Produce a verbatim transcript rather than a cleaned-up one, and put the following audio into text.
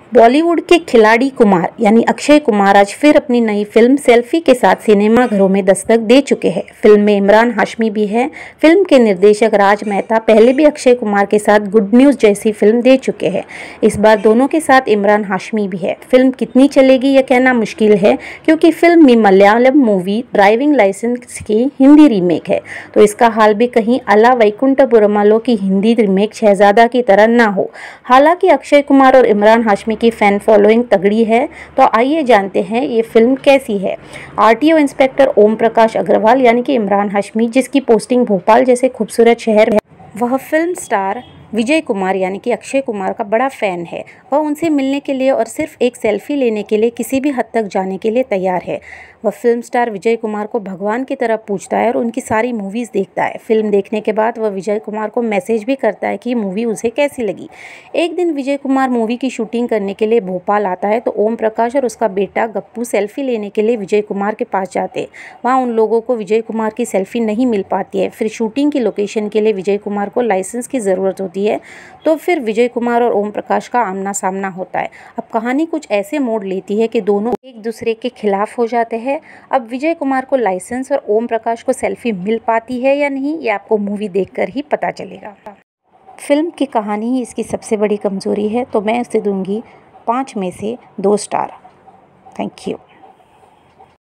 बॉलीवुड के खिलाड़ी कुमार यानी अक्षय कुमार आज फिर अपनी नई फिल्म सेल्फी के साथ सिनेमाघरों में दस्तक दे चुके हैं। फिल्म में इमरान हाशमी भी है। फिल्म के निर्देशक राज मेहता पहले भी अक्षय कुमार के साथ गुड न्यूज़ जैसी फिल्म दे चुके हैं। इस बार दोनों के साथ इमरान हाशमी भी है। फिल्म कितनी चलेगी यह कहना मुश्किल है, क्योंकि फिल्म में मलयालम मूवी ड्राइविंग लाइसेंस की हिंदी रीमेक है, तो इसका हाल भी कहीं अला वैकुंठपुरमलो की हिंदी रीमेक शहजादा की तरह ना हो। हालांकि अक्षय कुमार और इमरान हाशमी की फैन फॉलोइंग तगड़ी है, तो आइए जानते हैं ये फिल्म कैसी है। आरटीओ इंस्पेक्टर ओम प्रकाश अग्रवाल यानी कि इमरान हाशमी, जिसकी पोस्टिंग भोपाल जैसे खूबसूरत शहर है, वह फिल्म स्टार विजय कुमार यानी कि अक्षय कुमार का बड़ा फ़ैन है। वह उनसे मिलने के लिए और सिर्फ एक सेल्फी लेने के लिए किसी भी हद तक जाने के लिए तैयार है। वह फिल्म स्टार विजय कुमार को भगवान की तरह पूजता है और उनकी सारी मूवीज़ देखता है। फिल्म देखने के बाद वह विजय कुमार को मैसेज भी करता है कि मूवी उसे कैसी लगी। एक दिन विजय कुमार मूवी की शूटिंग करने के लिए भोपाल आता है, तो ओम प्रकाश और उसका बेटा गप्पू सेल्फी लेने के लिए विजय कुमार के पास जाते हैं। वहाँ उन लोगों को विजय कुमार की सेल्फी नहीं मिल पाती है। फिर शूटिंग की लोकेशन के लिए विजय कुमार को लाइसेंस की ज़रूरत होती है, तो फिर विजय कुमार और ओम प्रकाश का आमना सामना होता है। अब कहानी कुछ ऐसे मोड़ लेती है कि दोनों एक दूसरे के खिलाफ हो जाते हैं। अब विजय कुमार को लाइसेंस और ओम प्रकाश को सेल्फी मिल पाती है या नहीं, ये आपको मूवी देखकर ही पता चलेगा। फिल्म की कहानी ही इसकी सबसे बड़ी कमज़ोरी है, तो मैं उसे दूंगी पाँच में से दो स्टार। Thank you.